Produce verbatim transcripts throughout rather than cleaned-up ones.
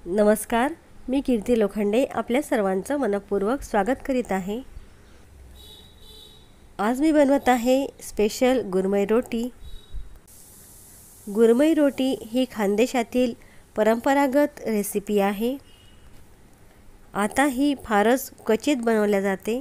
नमस्कार, मी कीर्ती लोखंडे आपल्या सर्वांचं मनपूर्वक स्वागत करीत आहे। आज मी बनवत आहे स्पेशल गुरमई रोटी। गुरमई रोटी ही खानदेशातील परंपरागत रेसिपी आहे। आता ही फारच क्वचित बनवल्या जाते।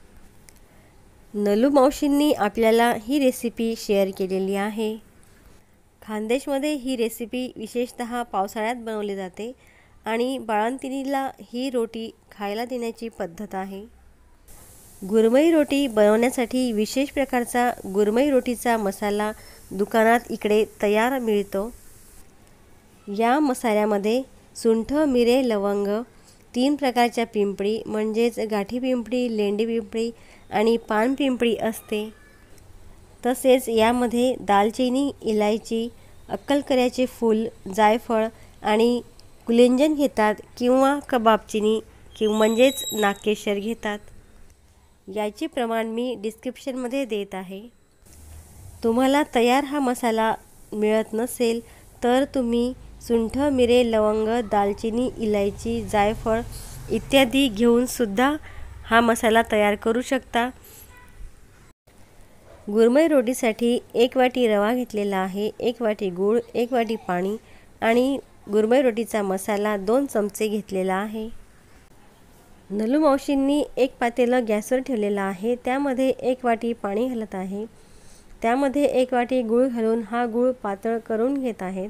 नलू मावशींनी आपल्याला ही रेसिपी शेअर केलेली आहे। खानदेशमध्ये ही रेसिपी विशेषतः पावसाळ्यात बनवली जाते आणि बाळंतिणीला ही रोटी खायला देण्याची पद्धत आहे। गुरमई रोटी बनवण्यासाठी विशेष प्रकारचा गुरमई रोटीचा मसाला दुकानात इकडे तयार मिळतो। या मसाल्यामध्ये सुंठ, मिरे, लवंग, तीन प्रकारच्या पिंपळी म्हणजेच गाठी पिंपळी, लेंडी पिंपळी आणि पान पिंपळी असते। तसेच यामध्ये दालचिनी, इलायची, अक्कलकऱ्याचे फूल, जायफळ आणि गुलिंजन घेतात किंवा कबाबचिनी किंवा म्हणजेच नागकेशर घेतात। याचे प्रमाण मी डिस्क्रिप्शनमध्ये देत आहे। तुम्हाला तयार हा मसाला मिळत नसेल तर तुम्ही सुंठ, मिरे, लवंग, दालचिनी, इलायची, जायफळ इत्यादी घेऊन सुद्धा हा मसाला तयार करू शकता। गुरमई रोटीसाठी एक वाटी रवा घेतलेला आहे, एक वाटी गूळ, एक वाटी पाणी आणि गुरमई रोटीचा मसाला दोन चमचे घेतलेला आहे। नलू मावशींनी एक पातेलं गॅसवर ठेवलेला आहे। त्यामध्ये एक वाटी पाणी घालत आहे। त्यामध्ये एक वाटी गूळ घालून हा गूळ पातळ करून घेत आहेत।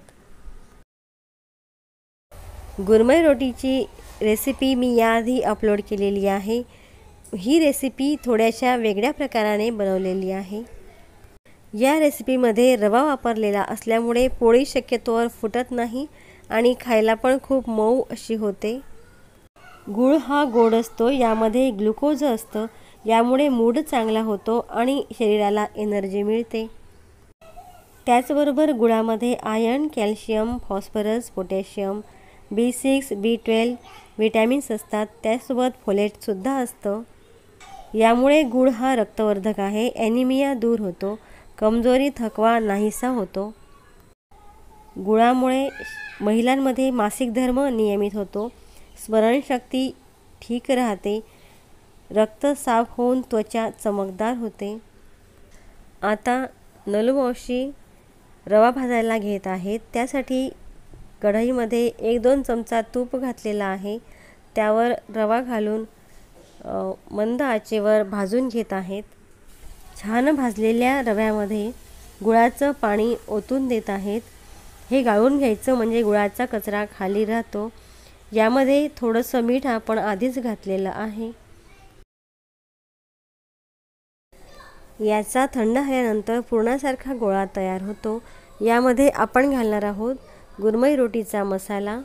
गुरमई रोटीची रेसिपी मी याआधी अपलोड केलेली आहे। ही रेसिपी थोड्याशा वेगळ्या प्रकाराने बनवलेली आहे। या रेसिपीमध्ये रवा वापरलेला असल्यामुळे पोळी शक्यतोवर फुटत नाही आणि खायला पण खूप मऊ अशी होते। गूळ हा गोड असतो, यामध्ये ग्लुकोज असतं, यामुळे मूड चांगला होतो आणि शरीराला एनर्जी मिळते। त्याचबरोबर गुळामध्ये iron, calcium, phosphorus, potassium, B six, B twelve vitamins असतात। त्यासोबत फोलेटसुद्धा असतं। यामुळे गूळ हा रक्तवर्धक आहे। ॲनिमिया दूर होतो, कमजोरी, थकवा नाहीसा होतो। गुळामुळे महिलांमध्ये मासिक धर्म नियमित होतो, स्मरणशक्ती ठीक राहते, रक्त साफ होऊन त्वचा चमकदार होते। आता नलू मावशी रवा भाजायला घेत आहेत। त्यासाठी कढईमध्ये एक दोन चमचा तूप घातलेला आहे। त्यावर रवा घालून मंद आचेवर भाजून घेत आहेत। छान भाजलेल्या रव्यामध्ये गुळाचं पाणी ओतून देत आहेत। हे गाळून घ्यायचं म्हणजे गुळाचा कचरा खाली राहतो। यामध्ये थोडंसं मीठ आपण आधीच घातलेलं आहे। याचा थंड झाल्यानंतर पुरणासारखा गोळा तयार होतो। यामध्ये आपण घालणार आहोत गुरमई रोटीचा मसाला।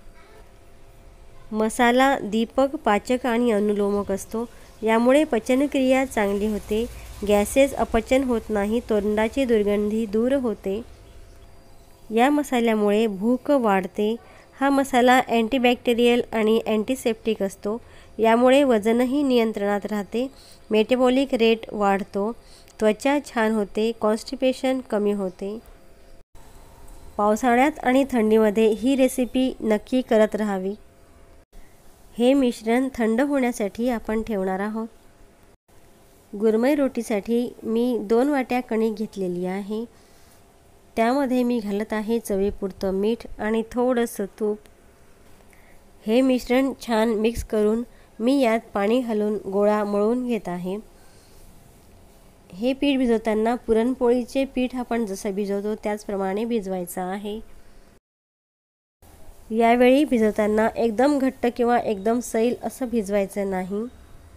मसाला दीपक, पाचक आणि अनुलोमक असतो। यामुळे पचनक्रिया चांगली होते, गॅसेस अपचन होत नाही, तोंडाची दुर्गंधी दूर होते। या मसाल्यामुळे भूक वाढते। हा मसाला अँटीबॅक्टेरियल आणि अँटीसेप्टिक असतो। यामुळे वजनही नियंत्रणात राहते, मेटाबॉलिक रेट वाढतो, त्वचा छान होते, कॉन्स्टिपेशन कमी होते। पावसाळ्यात आणि थंडीमध्ये ही रेसिपी नक्की करत राहावी। हे मिश्रण थंड होण्यासाठी आपण ठेवणार आहोत। गुरमई रोटीसाठी मी दोन वाट्या कणिक घेतलेली आहे। त्यामध्ये मी घालत आहे चवीपुरतं मीठ आणि थोडंसं तूप। हे मिश्रण छान मिक्स करून मी यात पाणी घालून गोळा मळून घेत आहे। हे पीठ भिजवताना पुरणपोळीचे पीठ आपण जसं भिजवतो त्याचप्रमाणे भिजवायचं आहे। यावेळी भिजवताना एकदम घट्ट किंवा एकदम सैल असं भिजवायचं नाही।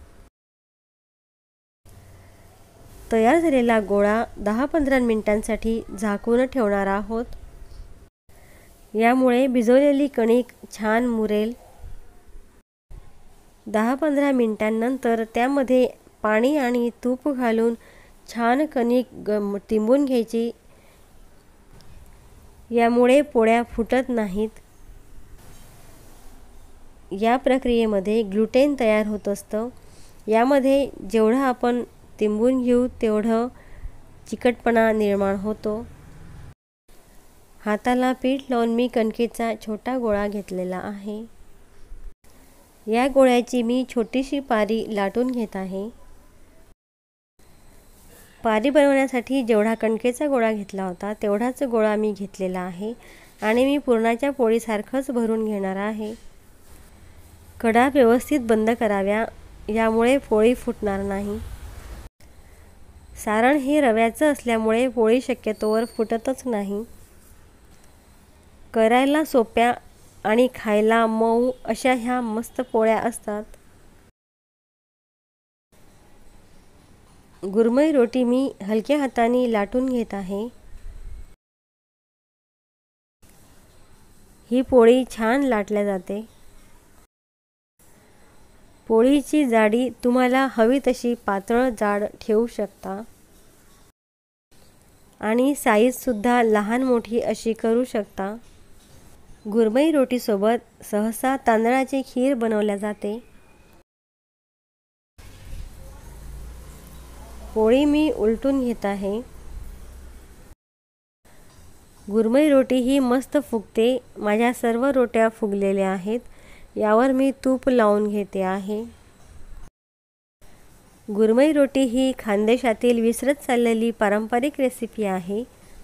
तयार झालेला गोळा दहा पंधरा मिनिटांसाठी झाकून ठेवणार आहोत। यामुळे भिजवलेली कणिक छान मुरेल। दहा पंधरा मिनिटांनंतर त्यामध्ये पाणी आणि तूप घालून छान कणिक तिंबून घ्यायची। यामुळे पोळ्या फुटत नाहीत। या प्रक्रियेमध्ये ग्लुटेन तयार होत असतं। यामध्ये जेवढं आपण तिंबून घेऊ तेवढं चिकटपणा निर्माण होतो। हाताला पीठ लावून मी कणकेचा छोटा गोळा घेतलेला आहे। या गोळ्याची मी छोटीशी पारी लाटून घेत आहे। पारी बनवण्यासाठी जेवढा कणकेचा गोळा घेतला होता तेवढाच गोळा मी घेतलेला आहे आणि मी पुरणाच्या पोळीसारखंच भरून घेणार आहे। कडा व्यवस्थित बंद कराव्या, यामुळे पोळी फुटणार नाही। सारण हे रव्याचं असल्यामुळे पोळी शक्यतोवर फुटतच नाही। करायला सोप्या आणि खायला मऊ अशा ह्या मस्त पोळ्या असतात। गुरमई रोटी मी हलक्या हाताने लाटून घेत आहे। ही पोळी छान लाटल्या जाते। पोळीची जाडी तुम्हाला हवी तशी पातळ जाड ठेवू शकता आणि साईज सुद्धा लहान मोठी अशी करू शकता। गुरमई रोटीसोबत सहसा तांदळाची खीर बनवल्या जाते। पोळी मी उलटून घेत आहे। गुरमई रोटी ही मस्त फुगते। माझ्या सर्व रोट्या फुगलेल्या आहेत। यावर मी तूप लावून घेते आहे। गुरमई रोटी ही खानदेशातील विसरत चाललेली पारंपरिक रेसिपी आहे।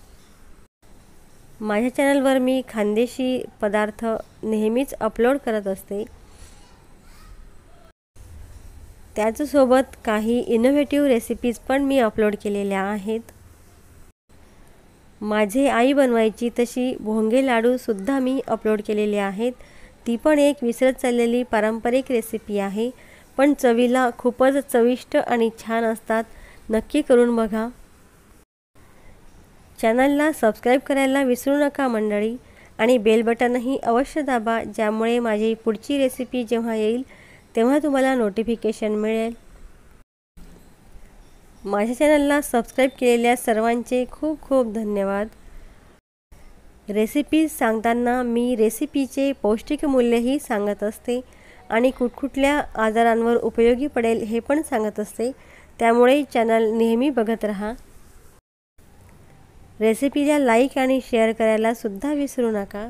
माझ्या चॅनलवर मी खानदेशी पदार्थ नेहमीच अपलोड करत असते। त्याचसोबत काही इनोव्हेटिव्ह रेसिपीज पण मी अपलोड केलेल्या आहेत। माझे आई बनवायची तशी भोंगे लाडू सुद्धा मी अपलोड केलेले आहेत। ती पण एक विसरत चाललेली पारंपरिक रेसिपी आहे, पण चवीला खूपच चविष्ट आणि छान असतात। नक्की करून बघा। चॅनलला सबस्क्राईब करायला विसरू नका मंडळी आणि बेल बटनही अवश्य दाबा, ज्यामुळे माझी पुढची रेसिपी जेव्हा येईल तेव्हा तुम्हाला नोटिफिकेशन मिळेल। माझ्या चॅनलला सबस्क्राईब केलेल्या सर्वांचे खूप खूप धन्यवाद। रेसिपी सांगताना मी रेसिपीचे पौष्टिक मूल्यही सांगत असते आणि कुठकुठल्या आजारांवर उपयोगी पडेल हे पण सांगत असते, त्यामुळे चॅनल नेहमी बघत रहा। रेसिपीला लाईक आणि शेअर करायला सुद्धा विसरू नका।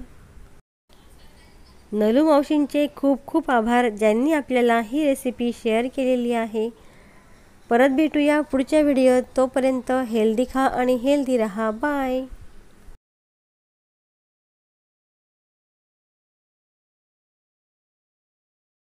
नलू मावशींचे खूप खूप आभार, ज्यांनी आपल्याला ही रेसिपी शेअर केलेली आहे। परत भेटूया पुढच्या व्हिडिओत। तोपर्यंत हेल्दी खा आणि हेल्दी रहा। बाय।